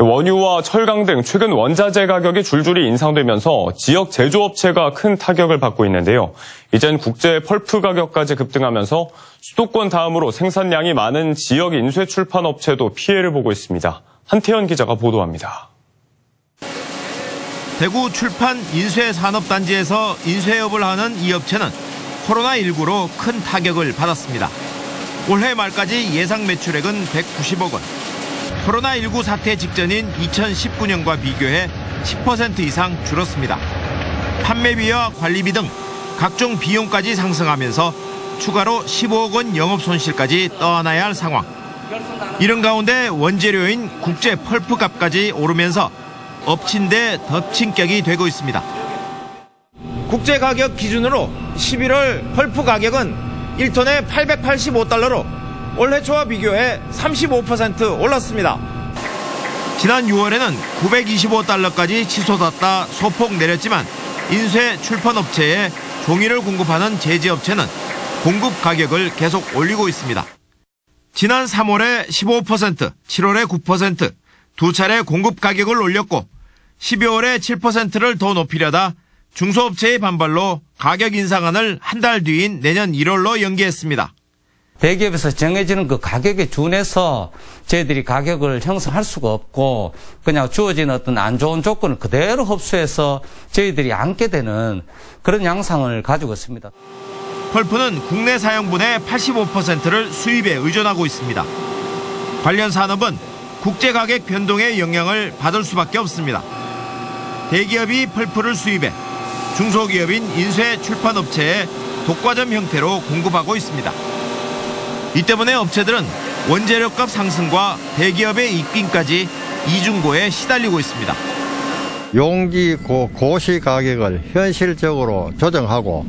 원유와 철강 등 최근 원자재 가격이 줄줄이 인상되면서 지역 제조업체가 큰 타격을 받고 있는데요. 이젠 국제 펄프 가격까지 급등하면서 수도권 다음으로 생산량이 많은 지역 인쇄 출판 업체도 피해를 보고 있습니다. 한태현 기자가 보도합니다. 대구 출판 인쇄 산업단지에서 인쇄업을 하는 이 업체는 코로나19로 큰 타격을 받았습니다. 올해 말까지 예상 매출액은 190억 원. 코로나19 사태 직전인 2019년과 비교해 10% 이상 줄었습니다. 판매비와 관리비 등 각종 비용까지 상승하면서 추가로 15억 원 영업 손실까지 떠안아야 할 상황. 이런 가운데 원재료인 국제 펄프 값까지 오르면서 엎친 데 덮친 격이 되고 있습니다. 국제 가격 기준으로 11월 펄프 가격은 1톤에 885달러로 올해 초와 비교해 35% 올랐습니다. 지난 6월에는 925달러까지 치솟았다 소폭 내렸지만 인쇄 출판업체에 종이를 공급하는 제지업체는 공급 가격을 계속 올리고 있습니다. 지난 3월에 15%, 7월에 9%, 두 차례 공급 가격을 올렸고 12월에 7%를 더 높이려다 중소업체의 반발로 가격 인상안을 한 달 뒤인 내년 1월로 연기했습니다. 대기업에서 정해지는 그 가격에 준해서 저희들이 가격을 형성할 수가 없고 그냥 주어진 어떤 안 좋은 조건을 그대로 흡수해서 저희들이 안게 되는 그런 양상을 가지고 있습니다. 펄프는 국내 사용분의 85%를 수입에 의존하고 있습니다. 관련 산업은 국제 가격 변동의 영향을 받을 수밖에 없습니다. 대기업이 펄프를 수입해 중소기업인 인쇄 출판업체에 독과점 형태로 공급하고 있습니다. 이 때문에 업체들은 원재료값 상승과 대기업의 입김까지 이중고에 시달리고 있습니다. 용기 고시 가격을 현실적으로 조정하고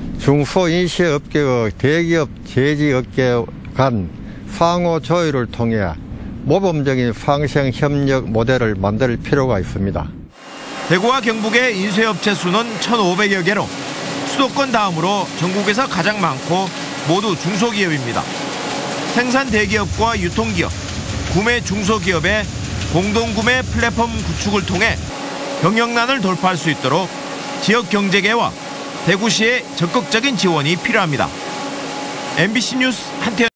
중소인쇄업계와 대기업 제지업계 간 상호 조율을 통해 모범적인 상생 협력 모델을 만들 필요가 있습니다. 대구와 경북의 인쇄업체 수는 1,500여 개로 수도권 다음으로 전국에서 가장 많고 모두 중소기업입니다. 생산 대기업과 유통기업, 구매 중소기업의 공동구매 플랫폼 구축을 통해 경영난을 돌파할 수 있도록 지역 경제계와 대구시의 적극적인 지원이 필요합니다. MBC 뉴스 한태현